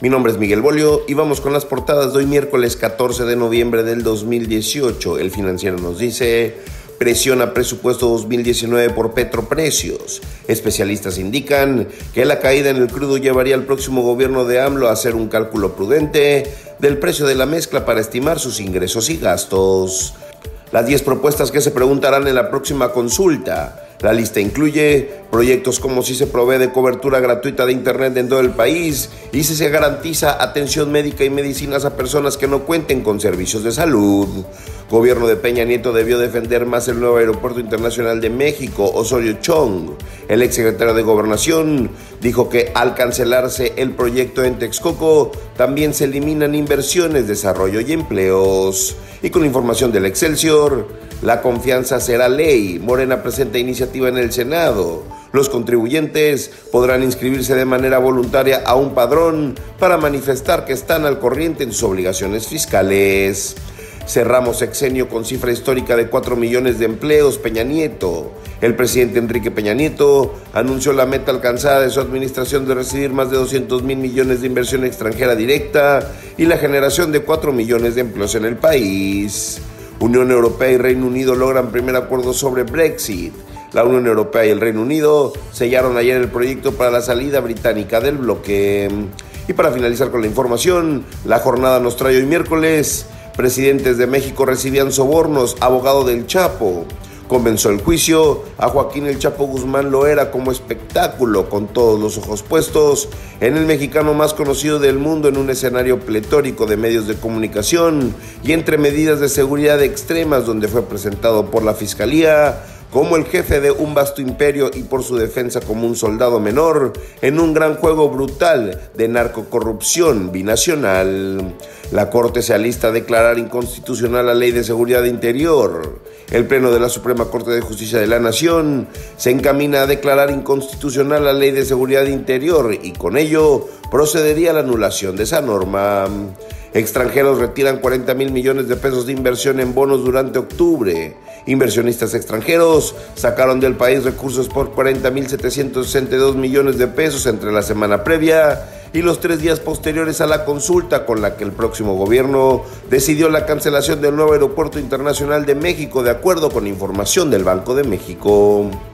Mi nombre es Miguel Bolio y vamos con las portadas de hoy miércoles 14 de noviembre del 2018. El Financiero nos dice: presiona presupuesto 2019 por petroprecios. Especialistas indican que la caída en el crudo llevaría al próximo gobierno de AMLO a hacer un cálculo prudente del precio de la mezcla para estimar sus ingresos y gastos. Las 10 propuestas que se preguntarán en la próxima consulta. La lista incluye proyectos como si se provee de cobertura gratuita de internet en todo el país y si se garantiza atención médica y medicinas a personas que no cuenten con servicios de salud. Gobierno de Peña Nieto debió defender más el nuevo aeropuerto internacional de México. Osorio Chong, el exsecretario de Gobernación, dijo que al cancelarse el proyecto en Texcoco, también se eliminan inversiones, desarrollo y empleos. Y con información del Excelsior, la confianza será ley. Morena presenta iniciativa en el Senado. Los contribuyentes podrán inscribirse de manera voluntaria a un padrón para manifestar que están al corriente en sus obligaciones fiscales. Cerramos sexenio con cifra histórica de 4 millones de empleos. Peña Nieto. El presidente Enrique Peña Nieto anunció la meta alcanzada de su administración de recibir más de 200 mil millones de inversión extranjera directa y la generación de 4 millones de empleos en el país. Unión Europea y Reino Unido logran primer acuerdo sobre Brexit. La Unión Europea y el Reino Unido sellaron ayer el proyecto para la salida británica del bloque. Y para finalizar con la información, la jornada nos trae hoy miércoles: presidentes de México recibían sobornos, abogado del Chapo. Comenzó el juicio a Joaquín El Chapo Guzmán Loera como espectáculo, con todos los ojos puestos en el mexicano más conocido del mundo, en un escenario pletórico de medios de comunicación y entre medidas de seguridad extremas, donde fue presentado por la Fiscalía como el jefe de un vasto imperio y por su defensa como un soldado menor en un gran juego brutal de narcocorrupción binacional. La Corte se alista a declarar inconstitucional la Ley de Seguridad Interior. El Pleno de la Suprema Corte de Justicia de la Nación se encamina a declarar inconstitucional la Ley de Seguridad Interior y con ello procedería a la anulación de esa norma. Extranjeros retiran 40 mil millones de pesos de inversión en bonos durante octubre. Inversionistas extranjeros sacaron del país recursos por 40.762 millones de pesos entre la semana previa y los 3 días posteriores a la consulta, con la que el próximo gobierno decidió la cancelación del nuevo aeropuerto internacional de México, de acuerdo con información del Banco de México.